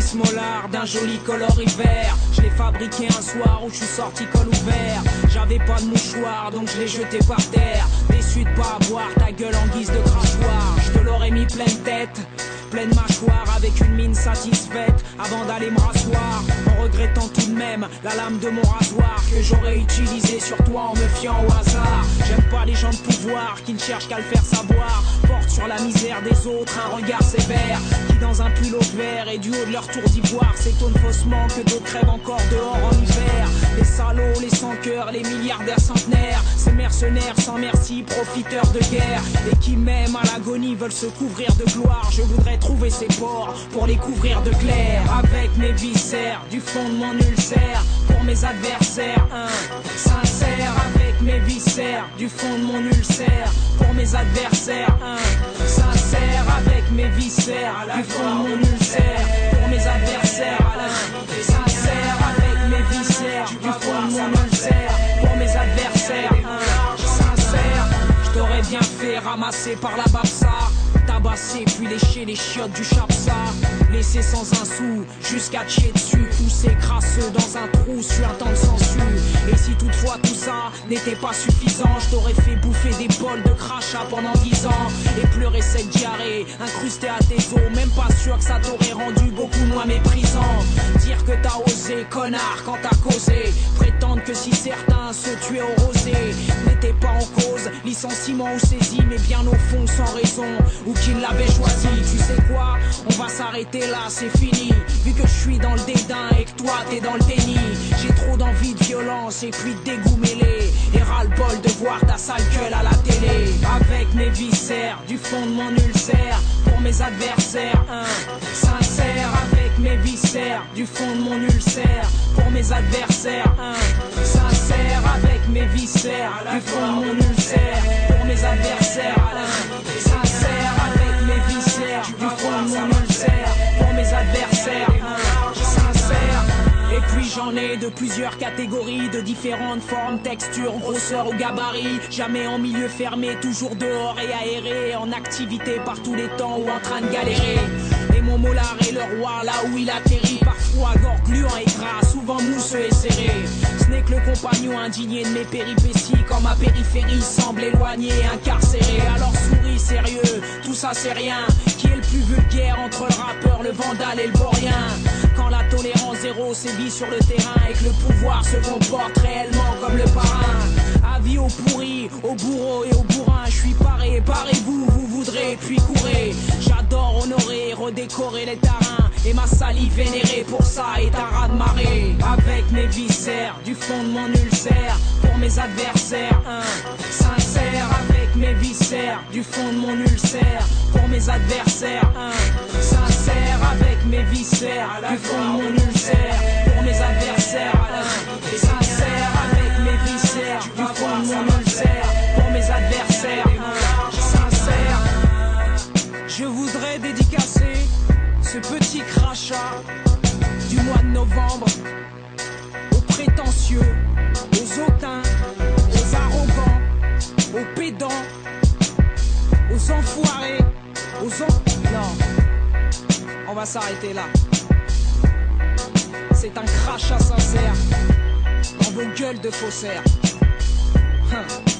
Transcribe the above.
10 molars d'un joli coloris-vert. Je l'ai fabriqué un soir où je suis sorti col ouvert. J'avais pas de mouchoir donc je l'ai jeté par terre. Déçu de pas avoir ta gueule en guise de crachoir. Je te l'aurais mis pleine tête, pleine mâchoire, avec une mine satisfaite avant d'aller me rasseoir, en regrettant tout de même la lame de mon rasoir que j'aurais utilisé sur toi en me fiant au hasard. J'aime pas les gens de pouvoir qui ne cherchent qu'à le faire savoir, portent sur la misère des autres un regard sévère, qui dans un pull au vert et du haut de leur tour d'ivoire s'étonnent faussement que d'autres crèvent encore dehors en hiver. Les salauds, les sans-cœurs, les milliardaires centenaires, ces mercenaires sans merci, profiteurs de guerre, et qui même à l'agonie veulent se couvrir de gloire. Je voudrais trouver ces pores pour les couvrir de clair, avec mes viscères du fond de mon ulcère, pour mes adversaires, sincère, avec mes viscères du fond de mon ulcère, pour mes adversaires, sincère, avec mes viscères du fond de mon ulcère, pour mes adversaires, sincère, avec mes viscères du fond de mon ulcère, pour mes adversaires, sincère. Je t'aurais bien fait ramasser par la babsa, tabasser puis lécher les chiottes du chapsa, laisser sans un sou jusqu'à chier dessus, pousser crasseux dans un trou sur un temps de censure. Et si toutefois tout ça n'était pas suffisant, je t'aurais fait bouffer des bols de crachat pendant 10 ans et pleurer cette diarrhée incrustée à tes os. Même pas sûr que ça t'aurait rendu beaucoup moins méprisant. Dire que t'as osé, connard, quand t'as causé, prétendre que si certains se tuaient au rosé n'était pas en cause, licenciement ou saisie, mais bien au fond sans raison, ou qu'il l'avait choisi. Tu sais quoi, on va s'arrêter là, c'est fini, vu que je suis dans le dédain et que toi t'es dans le déni. J'ai trop d'envie de violence et puis de dégoût mêlé, et ras-le-bol de voir ta sale gueule à la télé. Avec mes viscères du fond de mon ulcère, pour mes adversaires, sincère, avec mes viscères du fond de mon ulcère, pour mes adversaires, sincère, avec mes viscères du fond de mon ulcère, pour mes adversaires, sincère, avec mes viscères du fond de mon ulcère, pour mes adversaires, sincère. Et puis j'en ai de plusieurs catégories, de différentes formes, textures, grosseur ou gabarit. Jamais en milieu fermé, toujours dehors et aéré, en activité par tous les temps ou en train de galérer. Et mon molar est le roi là où il atterrit, parfois gorge gluant et gras, souvent mousseux et serré. Ce n'est que le compagnon indigné de mes péripéties, quand ma périphérie semble éloignée, incarcérée. Alors souris sérieux, tout ça c'est rien. Qui est le plus vulgaire entre le rappeur, le vandale et le vaurien? Quand la tolérance zéro sévit sur le terrain et que le pouvoir se comporte réellement comme le parrain. Avis aux pourris, aux bourreaux et aux bourrins, je suis paré, parez-vous, vous voudrez, puis courez. J'adore honorer, redécorer les terrains, et ma salive vénérée pour ça est un raz-de-marée. Avec mes viscères du fond de mon ulcère, pour mes adversaires, sincère, avec mes viscères du fond de mon ulcère, pour mes adversaires, sincère, avec mes viscères du fond de mon ulcère, pour mes adversaires, sincère, avec mes viscères du fond de mon ulcère, pour mes adversaires, sincère. Je voudrais dédicacer ce petit crachat du mois de novembre aux prétentieux, aux hautains, aux arrogants, aux pédants, aux enfoirés, Non, on va s'arrêter là. C'est un crachat sincère dans vos gueules de faussaires.